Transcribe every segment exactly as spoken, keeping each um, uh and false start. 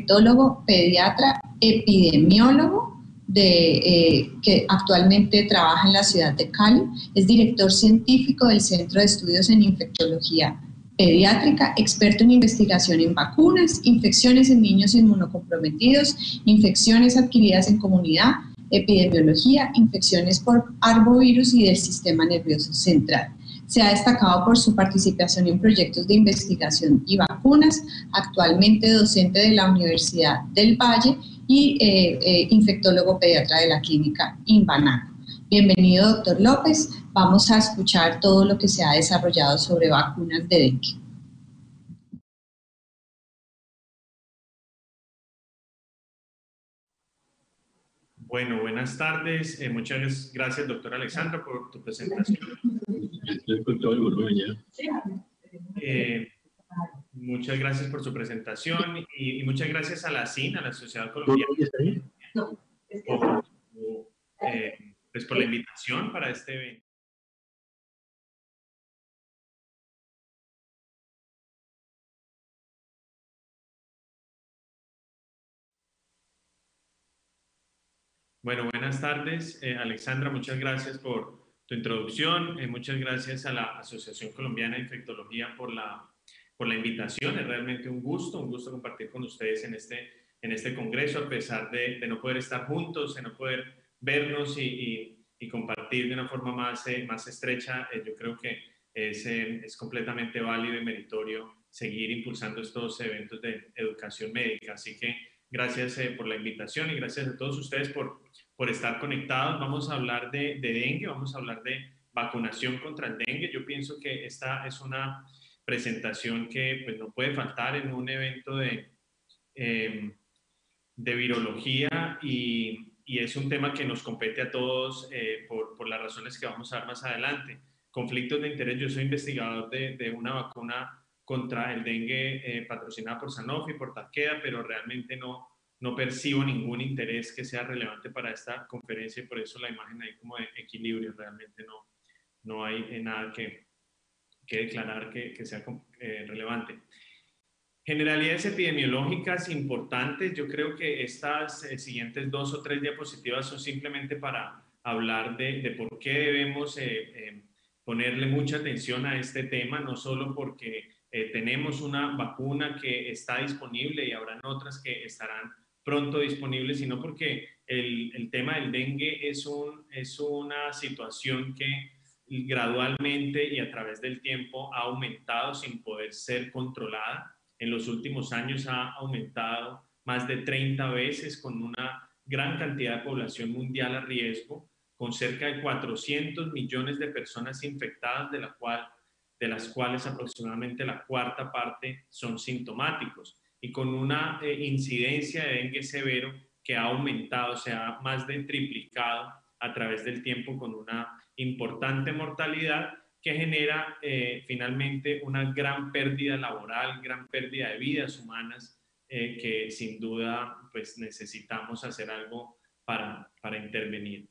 infectólogo, pediatra, epidemiólogo, de, eh, que actualmente trabaja en la ciudad de Cali. Es director científico del Centro de Estudios en Infectología Pediátrica, experto en investigación en vacunas, infecciones en niños inmunocomprometidos, infecciones adquiridas en comunidad, epidemiología, infecciones por arbovirus y del sistema nervioso central. Se ha destacado por su participación en proyectos de investigación y vacunas, actualmente docente de la Universidad del Valle y eh, eh, infectólogo pediatra de la clínica Imbanaco. Bienvenido, doctor López. Vamos a escuchar todo lo que se ha desarrollado sobre vacunas de dengue. Bueno, buenas tardes. Eh, muchas gracias, doctora Alexandra, por tu presentación. Eh, muchas gracias por su presentación y, y muchas gracias a la S I N, a la Sociedad Colombiana, por, eh, pues por la invitación para este evento. Bueno, buenas tardes, eh, Alexandra, muchas gracias por tu introducción, eh, muchas gracias a la Asociación Colombiana de Infectología por la, por la invitación. Es realmente un gusto, un gusto compartir con ustedes en este, en este congreso, a pesar de, de no poder estar juntos, de no poder vernos y, y, y compartir de una forma más, eh, más estrecha. Eh, yo creo que es, eh, es completamente válido y meritorio seguir impulsando estos eventos de educación médica. Así que gracias eh, por la invitación y gracias a todos ustedes por, por estar conectados. Vamos a hablar de, de dengue, vamos a hablar de vacunación contra el dengue. Yo pienso que esta es una presentación que pues, no puede faltar en un evento de, eh, de virología y, y es un tema que nos compete a todos eh, por, por las razones que vamos a ver más adelante. Conflictos de interés. Yo soy investigador de, de una vacuna contra el dengue eh, patrocinada por Sanofi, por Takeda, pero realmente no, no percibo ningún interés que sea relevante para esta conferencia y por eso la imagen ahí como de equilibrio. Realmente no, no hay eh, nada que, que declarar que, que sea eh, relevante. Generalidades epidemiológicas importantes. Yo creo que estas eh, siguientes dos o tres diapositivas son simplemente para hablar de, de por qué debemos eh, eh, ponerle mucha atención a este tema, no solo porque eh, tenemos una vacuna que está disponible y habrán otras que estarán pronto disponibles, sino porque el, el tema del dengue es, un, es una situación que gradualmente y a través del tiempo ha aumentado sin poder ser controlada. En los últimos años ha aumentado más de treinta veces con una gran cantidad de población mundial a riesgo, con cerca de cuatrocientos millones de personas infectadas, de, la cual, de las cuales aproximadamente la cuarta parte son sintomáticos, y con una eh, incidencia de dengue severo que ha aumentado, se ha más de triplicado a través del tiempo, con una importante mortalidad que genera eh, finalmente una gran pérdida laboral, gran pérdida de vidas humanas, eh, que sin duda pues, necesitamos hacer algo para, para intervenir.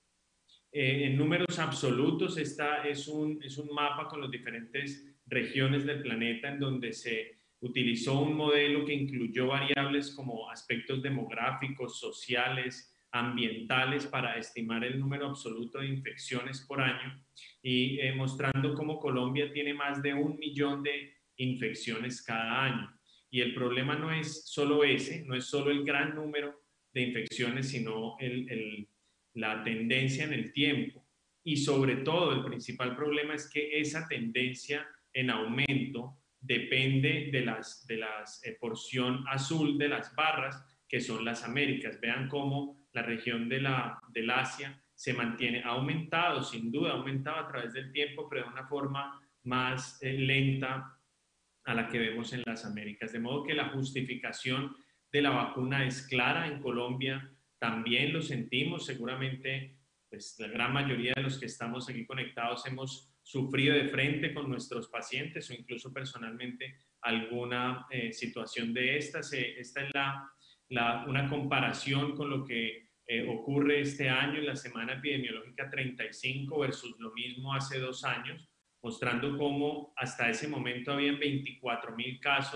Eh, en números absolutos, esta es un, es un mapa con las diferentes regiones del planeta en donde se utilizó un modelo que incluyó variables como aspectos demográficos, sociales, ambientales para estimar el número absoluto de infecciones por año y eh, mostrando cómo Colombia tiene más de un millón de infecciones cada año. Y el problema no es solo ese, no es solo el gran número de infecciones, sino el, el, la tendencia en el tiempo. Y sobre todo, el principal problema es que esa tendencia en aumento depende de la de las, eh, porción azul de las barras, que son las Américas. Vean cómo la región de la, del Asia se mantiene, ha aumentado, sin duda, ha aumentado a través del tiempo, pero de una forma más eh, lenta a la que vemos en las Américas. De modo que la justificación de la vacuna es clara. En Colombia también lo sentimos, seguramente pues, la gran mayoría de los que estamos aquí conectados hemos sufrido de frente con nuestros pacientes o incluso personalmente alguna eh, situación de estas. Eh, esta es la La, una comparación con lo que eh, ocurre este año en la semana epidemiológica treinta y cinco versus lo mismo hace dos años, mostrando cómo hasta ese momento habían veinticuatro mil casos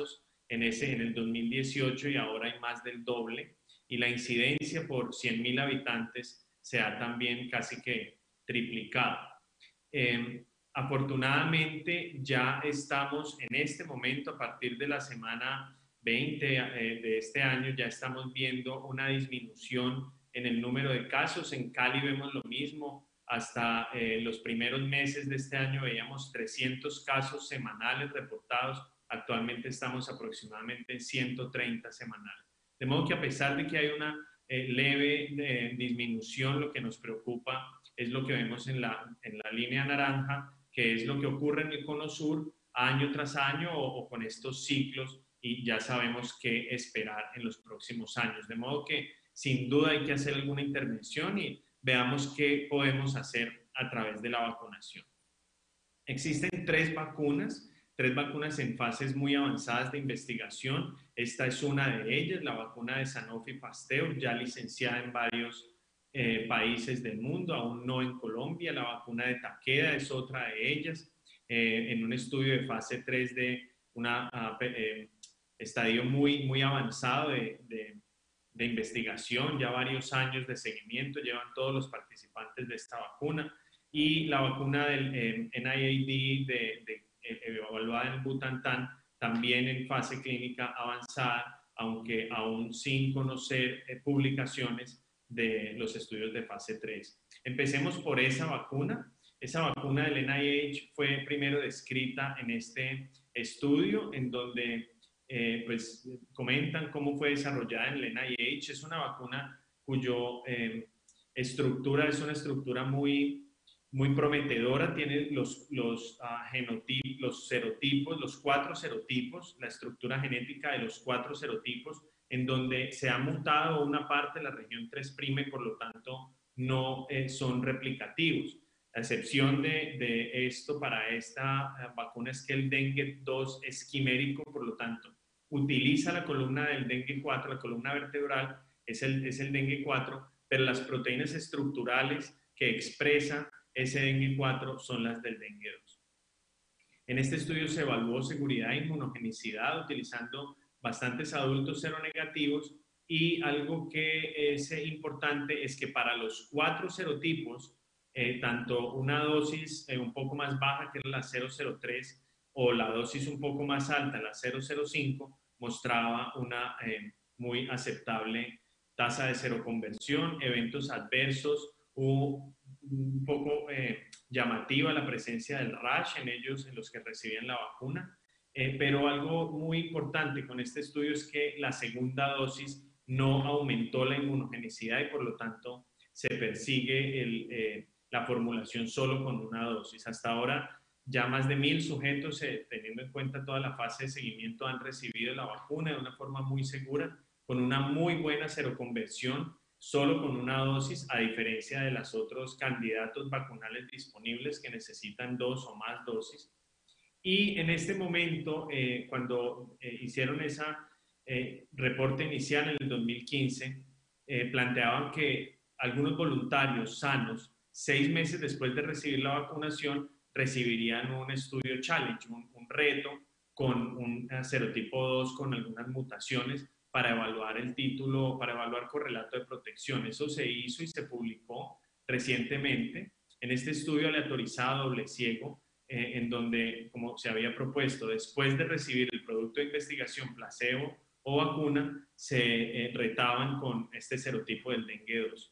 en, ese, en el dos mil dieciocho y ahora hay más del doble. Y la incidencia por cien mil habitantes se ha también casi que triplicado. Eh, afortunadamente ya estamos en este momento, a partir de la semana veinte eh, de este año, ya estamos viendo una disminución en el número de casos. En Cali vemos lo mismo. Hasta eh, los primeros meses de este año veíamos trescientos casos semanales reportados. Actualmente estamos aproximadamente en ciento treinta semanales. De modo que a pesar de que hay una eh, leve eh, disminución, lo que nos preocupa es lo que vemos en la, en la línea naranja, que es lo que ocurre en el cono sur año tras año o, o con estos ciclos, y ya sabemos qué esperar en los próximos años. De modo que sin duda hay que hacer alguna intervención y veamos qué podemos hacer a través de la vacunación. Existen tres vacunas, tres vacunas en fases muy avanzadas de investigación. Esta es una de ellas, la vacuna de Sanofi Pasteur, ya licenciada en varios eh, países del mundo, aún no en Colombia. La vacuna de Takeda es otra de ellas, eh, en un estudio de fase tres de un eh, estadio muy, muy avanzado de, de de investigación, ya varios años de seguimiento llevan todos los participantes de esta vacuna, y la vacuna del eh, N I A D de, de, eh, evaluada en Butantan, también en fase clínica avanzada, aunque aún sin conocer eh, publicaciones de los estudios de fase tres. Empecemos por esa vacuna. Esa vacuna del N I H fue primero descrita en este estudio, en donde Eh, pues comentan cómo fue desarrollada en el N I H. Es una vacuna cuyo eh, estructura es una estructura muy, muy prometedora. Tiene los, los, uh, genotipos, los serotipos, los cuatro serotipos, la estructura genética de los cuatro serotipos, en donde se ha mutado una parte de la región tres' y por lo tanto no eh, son replicativos. La excepción de, de esto para esta uh, vacuna es que el dengue dos es quimérico, por lo tanto utiliza la columna del dengue cuatro, la columna vertebral es el, es el dengue cuatro, pero las proteínas estructurales que expresa ese dengue cuatro son las del dengue dos. En este estudio se evaluó seguridad e inmunogenicidad utilizando bastantes adultos seronegativos, y algo que es importante es que para los cuatro serotipos, eh, tanto una dosis eh, un poco más baja, que era la cero cero tres, o la dosis un poco más alta, la cero cero cinco, mostraba una eh, muy aceptable tasa de seroconversión. Eventos adversos, hubo un poco eh, llamativa la presencia del rash en ellos, en los que recibían la vacuna, eh, pero algo muy importante con este estudio es que la segunda dosis no aumentó la inmunogenicidad y por lo tanto se persigue el, eh, la formulación solo con una dosis. Hasta ahora ya más de mil sujetos, eh, teniendo en cuenta toda la fase de seguimiento, han recibido la vacuna de una forma muy segura, con una muy buena seroconversión, solo con una dosis, a diferencia de los otros candidatos vacunales disponibles que necesitan dos o más dosis. Y en este momento, eh, cuando eh, hicieron ese eh, reporte inicial en el dos mil quince, eh, planteaban que algunos voluntarios sanos, seis meses después de recibir la vacunación, recibirían un estudio challenge, un, un reto con un serotipo dos con algunas mutaciones para evaluar el título, para evaluar correlato de protección. Eso se hizo y se publicó recientemente en este estudio aleatorizado doble ciego, eh, en donde, como se había propuesto, después de recibir el producto de investigación placebo o vacuna, se eh, retaban con este serotipo del dengue dos.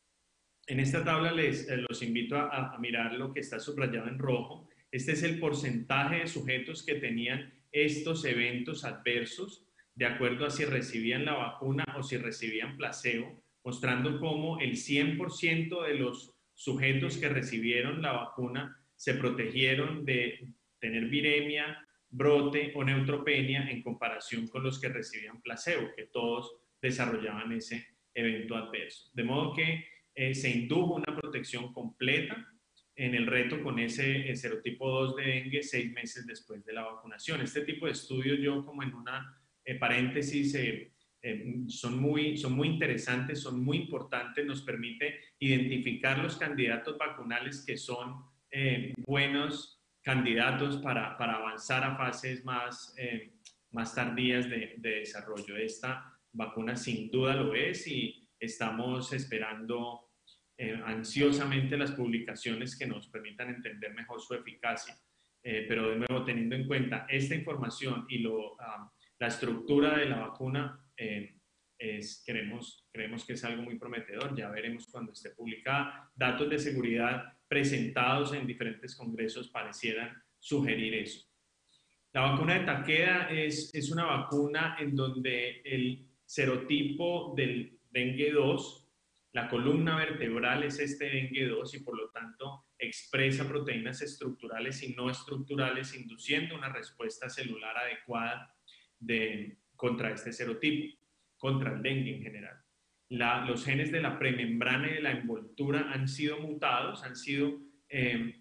En esta tabla les eh, los invito a, a mirar lo que está subrayado en rojo. Este es el porcentaje de sujetos que tenían estos eventos adversos de acuerdo a si recibían la vacuna o si recibían placebo, mostrando cómo el cien por ciento de los sujetos que recibieron la vacuna se protegieron de tener viremia, brote o neutropenia en comparación con los que recibían placebo, que todos desarrollaban ese evento adverso. De modo que Eh, se indujo una protección completa en el reto con ese eh, serotipo dos de dengue seis meses después de la vacunación. Este tipo de estudios, yo como en una eh, paréntesis, eh, eh, son, muy, son muy interesantes, son muy importantes, nos permite identificar los candidatos vacunales que son eh, buenos candidatos para, para avanzar a fases más, eh, más tardías de, de desarrollo. Esta vacuna sin duda lo es y estamos esperando eh, ansiosamente las publicaciones que nos permitan entender mejor su eficacia. Eh, pero de nuevo, teniendo en cuenta esta información y lo, um, la estructura de la vacuna, eh, es, creemos, creemos que es algo muy prometedor. Ya veremos cuando esté publicada. Datos de seguridad presentados en diferentes congresos parecieran sugerir eso. La vacuna de Takeda es, es una vacuna en donde el serotipo del dengue dos, la columna vertebral es este dengue dos y por lo tanto expresa proteínas estructurales y no estructurales, induciendo una respuesta celular adecuada de, contra este serotipo, contra el dengue en general. La, los genes de la premembrana y de la envoltura han sido mutados, han sido eh,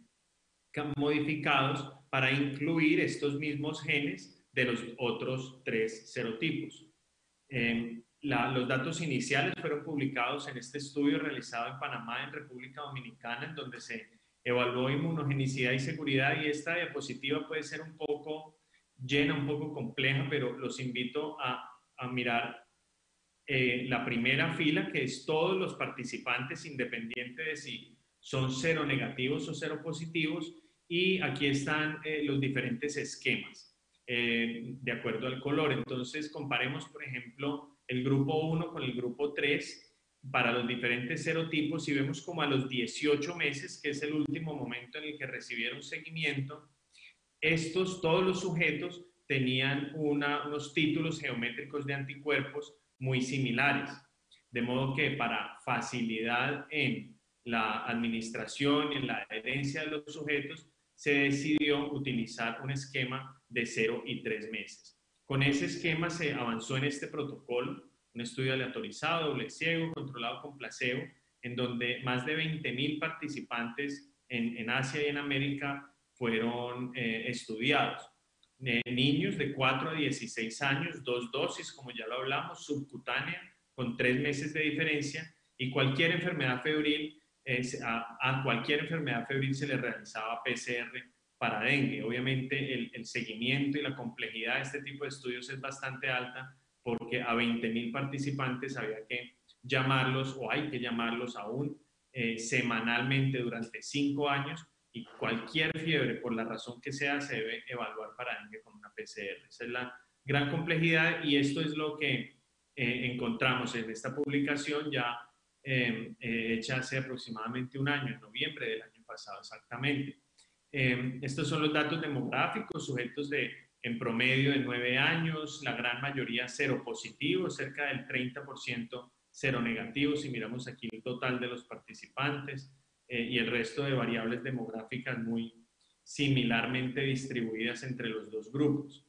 modificados para incluir estos mismos genes de los otros tres serotipos. Eh, la, los datos iniciales fueron publicados en este estudio realizado en Panamá, en República Dominicana, en donde se evaluó inmunogenicidad y seguridad, y esta diapositiva puede ser un poco llena, un poco compleja, pero los invito a, a mirar eh, la primera fila, que es todos los participantes, independiente de si son seronegativos o seropositivos, y aquí están eh, los diferentes esquemas eh, de acuerdo al color. Entonces comparemos, por ejemplo, el grupo uno con el grupo tres para los diferentes serotipos y vemos como a los dieciocho meses, que es el último momento en el que recibieron seguimiento, estos, todos los sujetos tenían una, unos títulos geométricos de anticuerpos muy similares, de modo que para facilidad en la administración y en la adherencia de los sujetos se decidió utilizar un esquema de cero y tres meses. Con ese esquema se avanzó en este protocolo, un estudio aleatorizado, doble ciego, controlado con placebo, en donde más de veinte mil participantes en, en Asia y en América fueron eh, estudiados. Eh, niños de cuatro a dieciséis años, dos dosis, como ya lo hablamos, subcutánea, con tres meses de diferencia, y cualquier enfermedad febril, eh, a, a cualquier enfermedad febril se le realizaba P C R para dengue. Obviamente el, el seguimiento y la complejidad de este tipo de estudios es bastante alta, porque a veinte mil participantes había que llamarlos, o hay que llamarlos aún eh, semanalmente durante cinco años, y cualquier fiebre, por la razón que sea, se debe evaluar para dengue con una P C R. Esa es la gran complejidad, y esto es lo que eh, encontramos en esta publicación ya eh, eh, hecha hace aproximadamente un año, en noviembre del año pasado exactamente. Eh, estos son los datos demográficos, sujetos de, en promedio de nueve años, la gran mayoría seropositivos, cerca del treinta por ciento seronegativos, si miramos aquí el total de los participantes, eh, y el resto de variables demográficas muy similarmente distribuidas entre los dos grupos.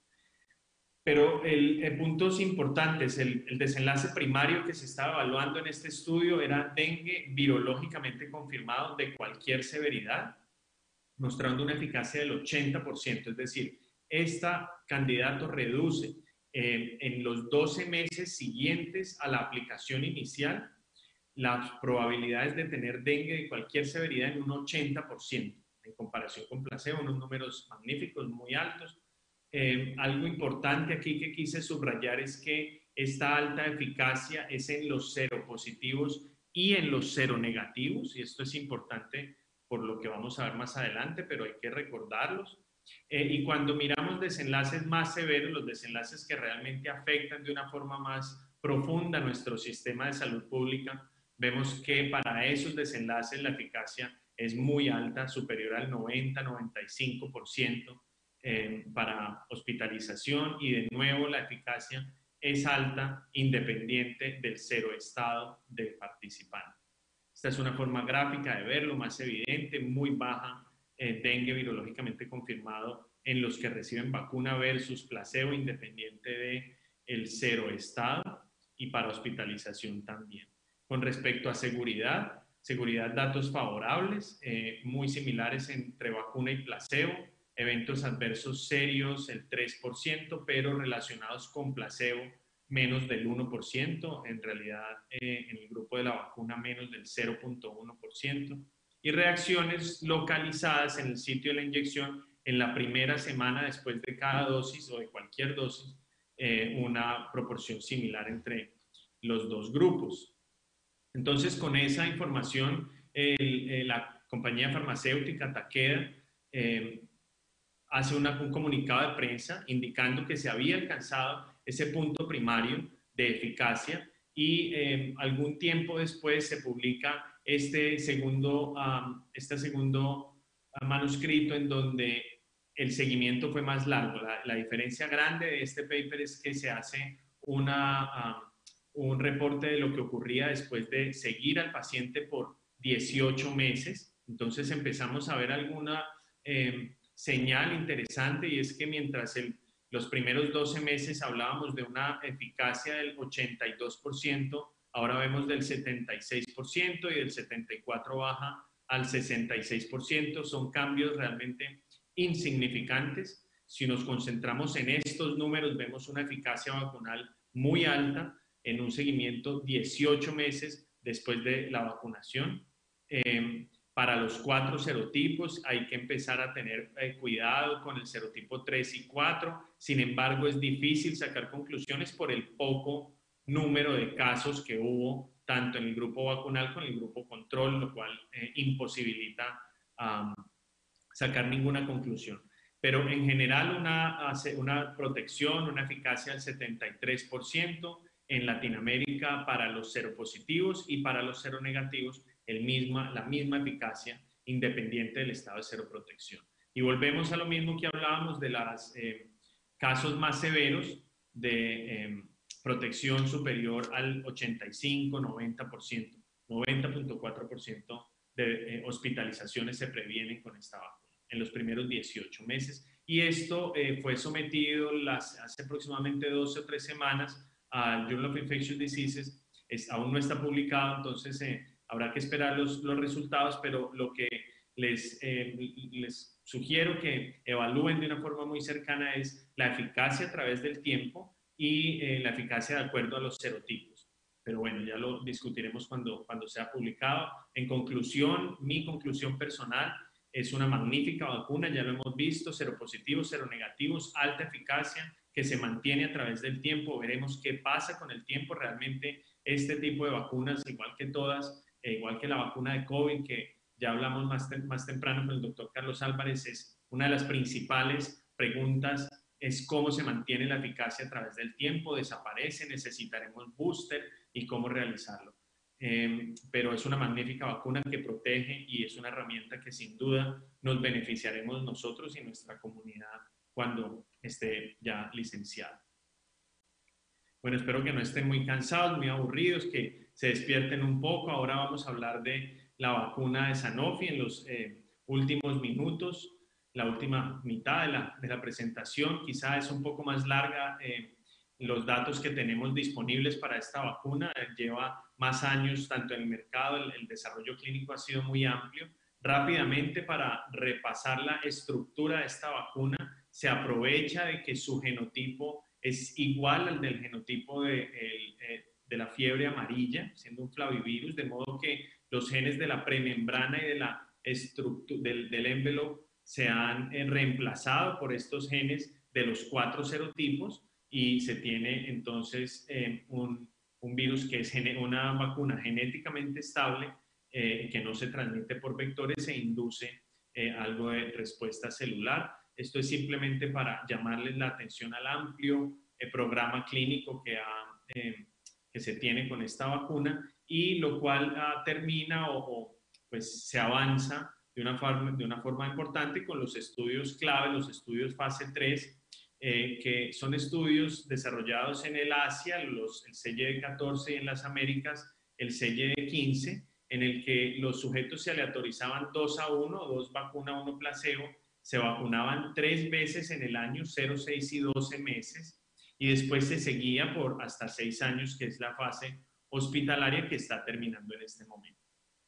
Pero el, el puntos importantes, el, el desenlace primario que se estaba evaluando en este estudio era dengue virológicamente confirmado de cualquier severidad, mostrando una eficacia del ochenta por ciento, es decir, este candidato reduce eh, en los doce meses siguientes a la aplicación inicial las probabilidades de tener dengue de cualquier severidad en un ochenta por ciento, en comparación con placebo, unos números magníficos, muy altos. Eh, algo importante aquí que quise subrayar es que esta alta eficacia es en los seropositivos y en los seronegativos, y esto es importante por lo que vamos a ver más adelante, pero hay que recordarlos. Eh, y cuando miramos desenlaces más severos, los desenlaces que realmente afectan de una forma más profunda nuestro sistema de salud pública, vemos que para esos desenlaces la eficacia es muy alta, superior al noventa a noventa y cinco por ciento eh, para hospitalización, y de nuevo la eficacia es alta independiente del seroestado del participante. Esta es una forma gráfica de verlo, más evidente, muy baja eh, dengue virológicamente confirmado en los que reciben vacuna versus placebo, independiente del seroestado, y para hospitalización también. Con respecto a seguridad, seguridad, datos favorables, eh, muy similares entre vacuna y placebo, eventos adversos serios el tres por ciento, pero relacionados con placebo menos del uno por ciento, en realidad eh, en el grupo de la vacuna menos del cero punto uno por ciento, y reacciones localizadas en el sitio de la inyección en la primera semana después de cada dosis o de cualquier dosis, eh, una proporción similar entre los dos grupos. Entonces, con esa información, el, el, la compañía farmacéutica Takeda eh, hace una, un comunicado de prensa indicando que se había alcanzado ese punto primario de eficacia y eh, algún tiempo después se publica este segundo, um, este segundo uh, manuscrito en donde el seguimiento fue más largo. La, la diferencia grande de este paper es que se hace una, um, un reporte de lo que ocurría después de seguir al paciente por dieciocho meses. Entonces empezamos a ver alguna eh, señal interesante, y es que mientras el, los primeros doce meses hablábamos de una eficacia del ochenta y dos por ciento, ahora vemos del setenta y seis por ciento y del setenta y cuatro por ciento baja al sesenta y seis por ciento. Son cambios realmente insignificantes. Si nos concentramos en estos números, vemos una eficacia vacunal muy alta en un seguimiento dieciocho meses después de la vacunación. Eh, Para los cuatro serotipos hay que empezar a tener eh, cuidado con el serotipo tres y cuatro. Sin embargo, es difícil sacar conclusiones por el poco número de casos que hubo tanto en el grupo vacunal como en el grupo control, lo cual eh, imposibilita um, sacar ninguna conclusión. Pero en general una, una protección, una eficacia del setenta y tres por ciento en Latinoamérica para los seropositivos, y para los seronegativos el misma, la misma eficacia independiente del estado de seroprotección. Y volvemos a lo mismo que hablábamos de los eh, casos más severos de eh, protección superior al ochenta y cinco, noventa por ciento, noventa punto cuatro por ciento de eh, hospitalizaciones se previenen con esta vacuna en los primeros dieciocho meses. Y esto eh, fue sometido las, hace aproximadamente doce o tres semanas al Journal of Infectious Diseases. Es, aún no está publicado, entonces eh, habrá que esperar los, los resultados, pero lo que les, eh, les sugiero que evalúen de una forma muy cercana es la eficacia a través del tiempo y eh, la eficacia de acuerdo a los serotipos. Pero bueno, ya lo discutiremos cuando, cuando sea publicado. En conclusión, mi conclusión personal, es una magnífica vacuna, ya lo hemos visto, seropositivos, seronegativos, alta eficacia, que se mantiene a través del tiempo. Veremos qué pasa con el tiempo. Realmente este tipo de vacunas, igual que todas, eh, igual que la vacuna de COVID, que ya hablamos más, te más temprano con el doctor Carlos Álvarez, es una de las principales preguntas, es cómo se mantiene la eficacia a través del tiempo, desaparece, necesitaremos booster y cómo realizarlo. Eh, pero es una magnífica vacuna que protege y es una herramienta que sin duda nos beneficiaremos nosotros y nuestra comunidad cuando esté ya licenciada. Bueno, espero que no estén muy cansados, muy aburridos, que se despierten un poco. Ahora vamos a hablar de la vacuna de Sanofi en los eh, últimos minutos, la última mitad de la, de la presentación. Quizá es un poco más larga eh, los datos que tenemos disponibles para esta vacuna. Lleva más años tanto en el mercado, el, el desarrollo clínico ha sido muy amplio. Rápidamente, para repasar la estructura de esta vacuna, se aprovecha de que su genotipo es igual al del genotipo de, el, de la fiebre amarilla, siendo un flavivirus, de modo que los genes de la premembrana y de la estructura del, del envelope se han eh, reemplazado por estos genes de los cuatro serotipos, y se tiene entonces eh, un, un virus que es una vacuna genéticamente estable, eh, que no se transmite por vectores e induce eh, algo de respuesta celular. Esto es simplemente para llamarles la atención al amplio eh, programa clínico que, ha, eh, que se tiene con esta vacuna, y lo cual uh, termina o, o pues se avanza de una, forma, de una forma importante con los estudios clave, los estudios fase tres, eh, que son estudios desarrollados en el Asia, los, el C Y D catorce, y en las Américas el C Y D quince, en el que los sujetos se aleatorizaban dos a uno, dos vacuna, uno placebo, se vacunaban tres veces en el año, cero, seis y doce meses, y después se seguía por hasta seis años, que es la fase hospitalaria que está terminando en este momento.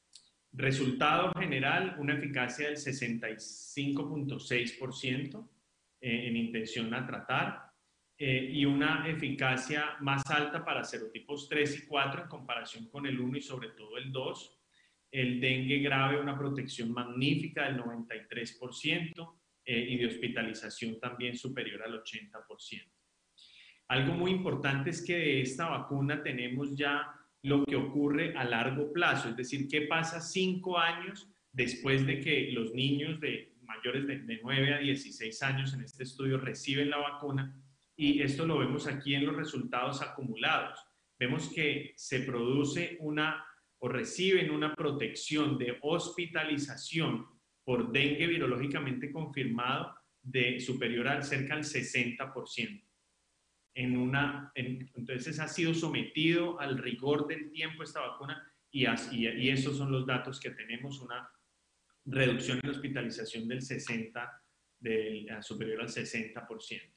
Resultado general, una eficacia del sesenta y cinco punto seis por ciento eh, en intención a tratar, eh, y una eficacia más alta para serotipos tres y cuatro en comparación con el uno y sobre todo el dos. El dengue grave, una protección magnífica del noventa y tres por ciento, eh, y de hospitalización también superior al ochenta por ciento. Algo muy importante es que de esta vacuna tenemos ya lo que ocurre a largo plazo, es decir, qué pasa cinco años después de que los niños de mayores de, de nueve a dieciséis años en este estudio reciben la vacuna, y esto lo vemos aquí en los resultados acumulados. Vemos que se produce una o reciben una protección de hospitalización por dengue virológicamente confirmado de superior al cerca al sesenta por ciento. En una, en, entonces ha sido sometido al rigor del tiempo esta vacuna y, y, y esos son los datos que tenemos, una reducción en hospitalización del sesenta, del, superior al sesenta por ciento.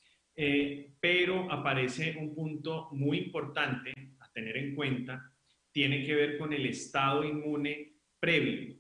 Eh, pero aparece un punto muy importante a tener en cuenta, tiene que ver con el estado inmune previo.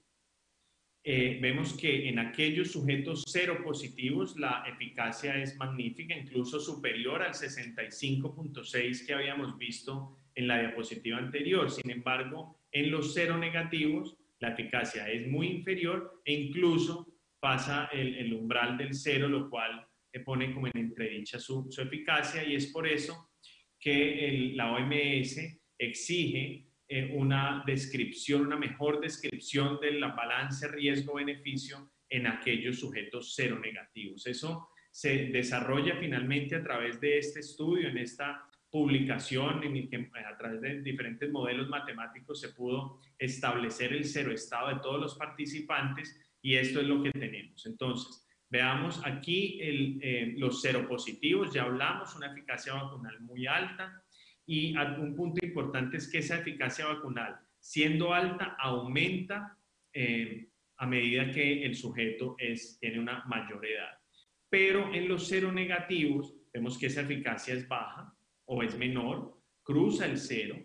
Eh, vemos que en aquellos sujetos seropositivos la eficacia es magnífica, incluso superior al sesenta y cinco punto seis que habíamos visto en la diapositiva anterior. Sin embargo, en los seronegativos la eficacia es muy inferior e incluso pasa el, el umbral del cero, lo cual pone como en entredicha su, su eficacia, y es por eso que el, la O M S exige eh, una descripción, una mejor descripción del balance riesgo-beneficio en aquellos sujetos seronegativos. Eso se desarrolla finalmente a través de este estudio, en esta publicación, en el que a través de diferentes modelos matemáticos se pudo establecer el seroestado de todos los participantes, y esto es lo que tenemos. Entonces, veamos aquí el, eh, los seropositivos, ya hablamos, una eficacia vacunal muy alta, y un punto importante es que esa eficacia vacunal, siendo alta, aumenta eh, a medida que el sujeto es, tiene una mayor edad. Pero en los seronegativos vemos que esa eficacia es baja o es menor, cruza el cero,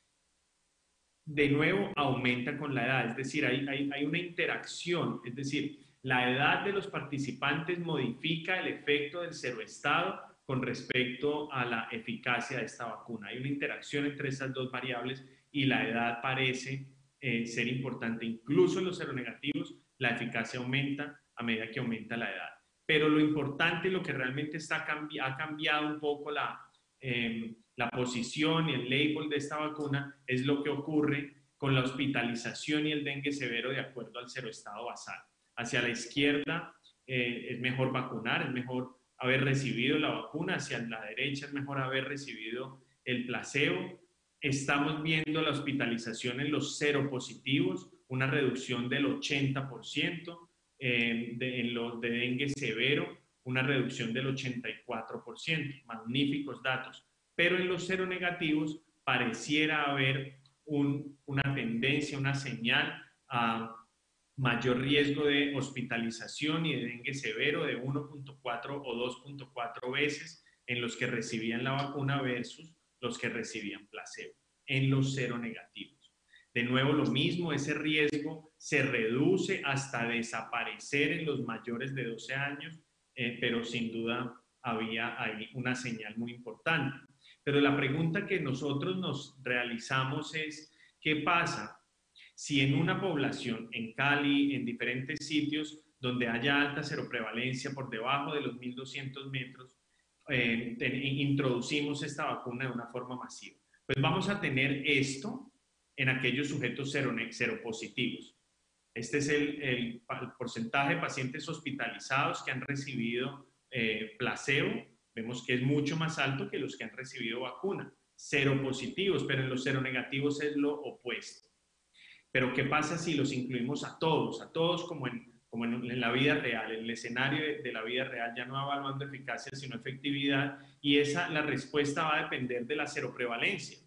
de nuevo aumenta con la edad, es decir, hay, hay, hay una interacción, es decir, la edad de los participantes modifica el efecto del seroestado con respecto a la eficacia de esta vacuna. Hay una interacción entre esas dos variables y la edad parece eh, ser importante. Incluso en los seronegativos la eficacia aumenta a medida que aumenta la edad. Pero lo importante, lo que realmente está cambi- ha cambiado un poco la, eh, la posición y el label de esta vacuna es lo que ocurre con la hospitalización y el dengue severo de acuerdo al seroestado basal. Hacia la izquierda eh, es mejor vacunar, es mejor haber recibido la vacuna, hacia la derecha es mejor haber recibido el placebo. Estamos viendo la hospitalización en los seropositivos, una reducción del ochenta por ciento, eh, de, en los de dengue severo, una reducción del ochenta y cuatro por ciento, magníficos datos. Pero en los seronegativos pareciera haber un, una tendencia, una señal a mayor riesgo de hospitalización y de dengue severo de uno punto cuatro o dos punto cuatro veces en los que recibían la vacuna versus los que recibían placebo, en los seronegativos. De nuevo, lo mismo, ese riesgo se reduce hasta desaparecer en los mayores de doce años, eh, pero sin duda había ahí una señal muy importante. Pero la pregunta que nosotros nos realizamos es, ¿qué pasa si en una población, en Cali, en diferentes sitios donde haya alta seroprevalencia por debajo de los mil doscientos metros, eh, te, introducimos esta vacuna de una forma masiva? Pues vamos a tener esto en aquellos sujetos seropositivos. Este es el, el, el porcentaje de pacientes hospitalizados que han recibido eh, placebo. Vemos que es mucho más alto que los que han recibido vacuna. Seropositivos, pero en los seronegativos es lo opuesto. Pero ¿qué pasa si los incluimos a todos? A todos como en, como en, en la vida real, en el escenario de, de la vida real, ya no evaluando eficacia, sino efectividad, y esa, la respuesta va a depender de la seroprevalencia.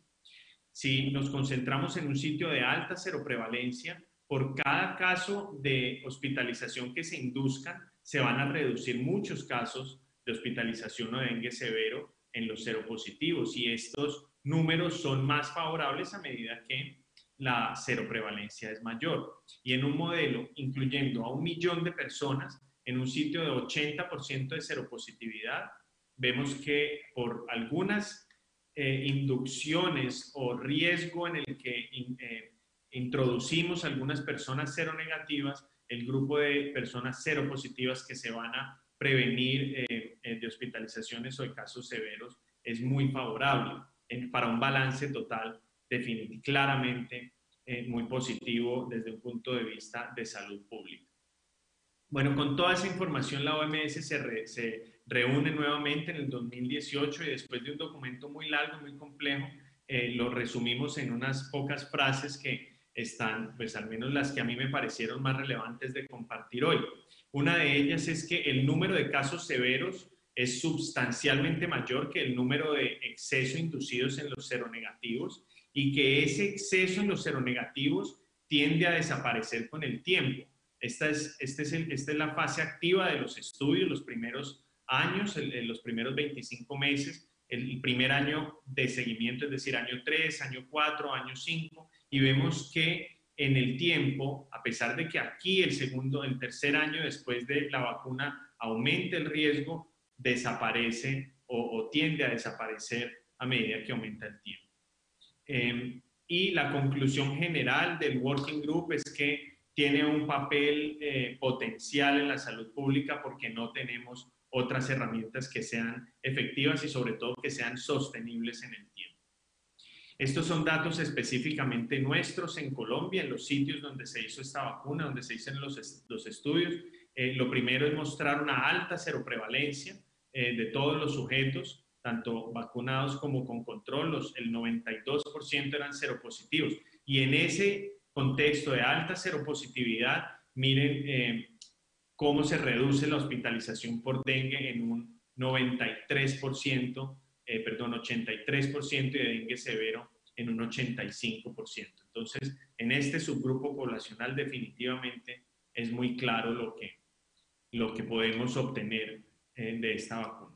Si nos concentramos en un sitio de alta seroprevalencia, por cada caso de hospitalización que se induzcan, se van a reducir muchos casos de hospitalización o de dengue severo en los seropositivos, y estos números son más favorables a medida que la seroprevalencia es mayor. Y en un modelo incluyendo a un millón de personas en un sitio de ochenta por ciento de seropositividad, vemos que por algunas eh, inducciones o riesgo en el que in, eh, introducimos algunas personas seronegativas, el grupo de personas seropositivas que se van a prevenir eh, de hospitalizaciones o de casos severos es muy favorable en, para un balance total definitivo, claramente eh, muy positivo desde un punto de vista de salud pública. Bueno, con toda esa información la O M S se, re, se reúne nuevamente en el dos mil dieciocho y después de un documento muy largo, muy complejo, eh, lo resumimos en unas pocas frases que están, pues al menos las que a mí me parecieron más relevantes de compartir hoy. Una de ellas es que el número de casos severos es sustancialmente mayor que el número de exceso inducidos en los seronegativos y que ese exceso en los seronegativos tiende a desaparecer con el tiempo. Esta es, este es el, esta es la fase activa de los estudios, los primeros años, el, los primeros veinticinco meses, el primer año de seguimiento, es decir, año tres, año cuatro, año cinco, y vemos que en el tiempo, a pesar de que aquí el segundo, el tercer año después de la vacuna aumenta el riesgo, desaparece o, o tiende a desaparecer a medida que aumenta el tiempo. Eh, y la conclusión general del Working Group es que tiene un papel eh, potencial en la salud pública porque no tenemos otras herramientas que sean efectivas y sobre todo que sean sostenibles en el tiempo. Estos son datos específicamente nuestros en Colombia, en los sitios donde se hizo esta vacuna, donde se hicieron los, los estudios. Eh, lo primero es mostrar una alta seroprevalencia eh, de todos los sujetos, tanto vacunados como con control. Los, el noventa y dos por ciento eran seropositivos. Y en ese contexto de alta seropositividad, miren eh, cómo se reduce la hospitalización por dengue en un noventa y tres por ciento, eh, perdón, ochenta y tres por ciento y de dengue severo en un ochenta y cinco por ciento. Entonces, en este subgrupo poblacional definitivamente es muy claro lo que, lo que podemos obtener eh, de esta vacuna.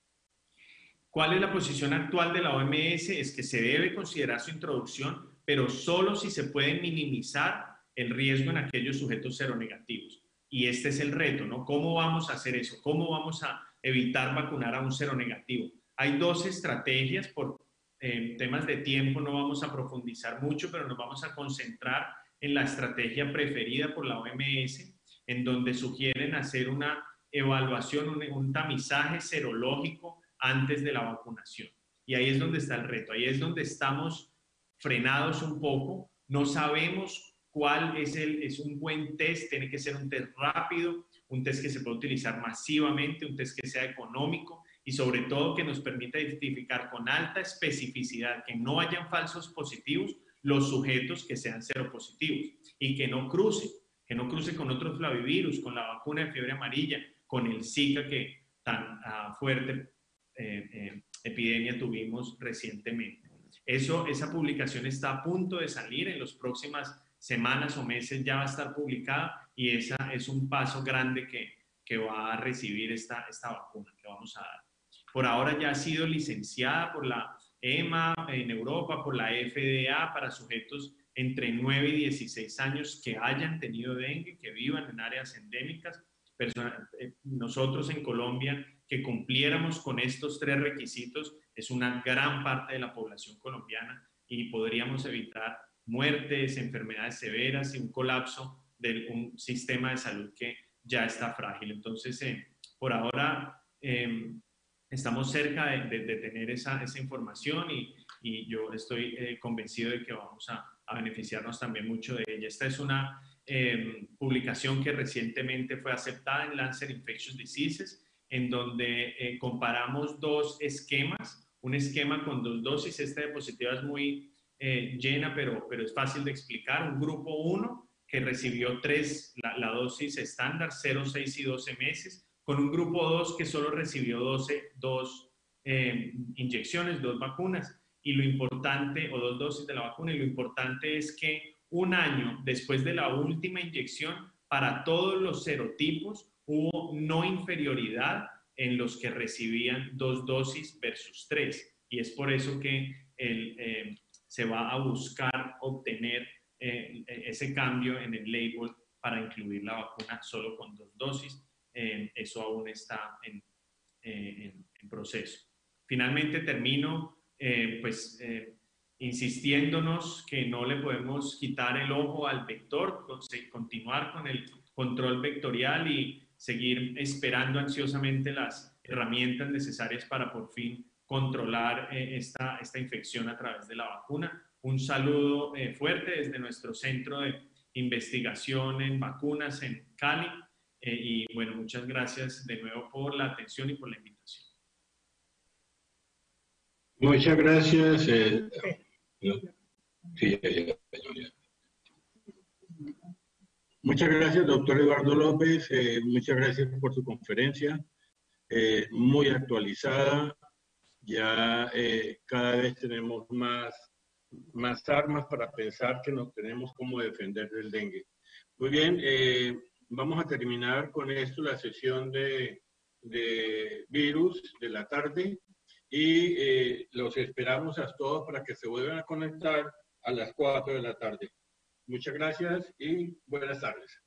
¿Cuál es la posición actual de la O M S? Es que se debe considerar su introducción, pero solo si se puede minimizar el riesgo en aquellos sujetos seronegativos. Y este es el reto, ¿no? ¿Cómo vamos a hacer eso? ¿Cómo vamos a evitar vacunar a un seronegativo? Hay dos estrategias, por eh, temas de tiempo no vamos a profundizar mucho, pero nos vamos a concentrar en la estrategia preferida por la O M S, en donde sugieren hacer una evaluación, un, un tamizaje serológico antes de la vacunación. Y ahí es donde está el reto, ahí es donde estamos frenados un poco, no sabemos cuál es, el, es un buen test, tiene que ser un test rápido, un test que se pueda utilizar masivamente, un test que sea económico y sobre todo que nos permita identificar con alta especificidad, que no hayan falsos positivos, los sujetos que sean seropositivos y que no cruce, que no cruce con otros flavivirus, con la vacuna de fiebre amarilla, con el Zika que tan uh, fuerte eh, eh, epidemia tuvimos recientemente. Eso, esa publicación está a punto de salir, en las próximas semanas o meses ya va a estar publicada y esa es un paso grande que, que va a recibir esta, esta vacuna que vamos a dar. Por ahora ya ha sido licenciada por la E M A en Europa, por la F D A para sujetos entre nueve y dieciséis años que hayan tenido dengue, que vivan en áreas endémicas. Persona, eh, nosotros en Colombia que cumpliéramos con estos tres requisitos es una gran parte de la población colombiana y podríamos evitar muertes, enfermedades severas y un colapso de un sistema de salud que ya está frágil. Entonces, eh, por ahora eh, estamos cerca de, de, de tener esa, esa información y, y yo estoy eh, convencido de que vamos a, a beneficiarnos también mucho de ella. Esta es una eh, publicación que recientemente fue aceptada en Lancet Infectious Diseases, en donde eh, comparamos dos esquemas, un esquema con dos dosis. Esta diapositiva es muy eh, llena, pero, pero es fácil de explicar. Un grupo uno que recibió tres, la, la dosis estándar, cero, seis y doce meses, con un grupo dos que solo recibió doce, dos eh, inyecciones, dos vacunas, y lo importante, o dos dosis de la vacuna, y lo importante es que un año después de la última inyección, para todos los serotipos, hubo no inferioridad en los que recibían dos dosis versus tres. Y es por eso que el, eh, se va a buscar obtener eh, ese cambio en el label para incluir la vacuna solo con dos dosis. Eh, eso aún está en, eh, en, en proceso. Finalmente termino eh, pues, eh, insistiéndonos que no le podemos quitar el ojo al vector, continuar con el control vectorial y seguir esperando ansiosamente las herramientas necesarias para por fin controlar eh, esta, esta infección a través de la vacuna. Un saludo eh, fuerte desde nuestro centro de investigación en vacunas en Cali. Eh, y bueno, muchas gracias de nuevo por la atención y por la invitación. Muchas gracias. Eh, no, sí, ya, ya, ya, ya. Muchas gracias, doctor Eduardo López. Eh, muchas gracias por su conferencia, eh, muy actualizada. Ya eh, cada vez tenemos más, más armas para pensar que nos tenemos cómo defender del dengue. Muy bien, eh, vamos a terminar con esto la sesión de, de virus de la tarde y eh, los esperamos a todos para que se vuelvan a conectar a las cuatro de la tarde. Muchas gracias y buenas tardes.